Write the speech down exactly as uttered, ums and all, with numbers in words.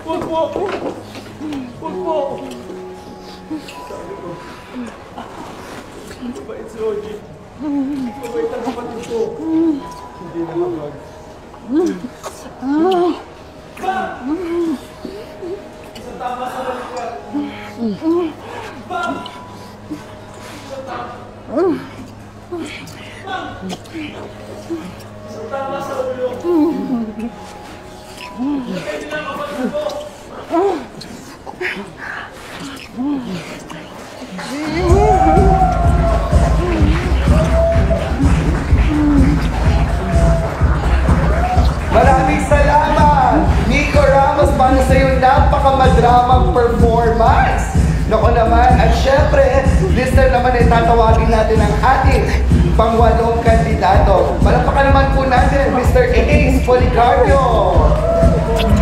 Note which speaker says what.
Speaker 1: Huwag po! Huwag po! Sabi ko, mabait si Oji. Mabait ang kapatid ko. Hindi na mabag. Bam! Isang tama sa balikat. Bam! Isang tama. Bam! Isang tama sa ulo. Pwede na kapatid ko.
Speaker 2: Maraming salamat, Nico Ramos, para sa iyong napakamadramang performance. Nako naman, at syempre, listener naman ay tatawagin natin ang ating pangwalong kandidato. Malapakan naman po natin, Mister Ace Policarpio.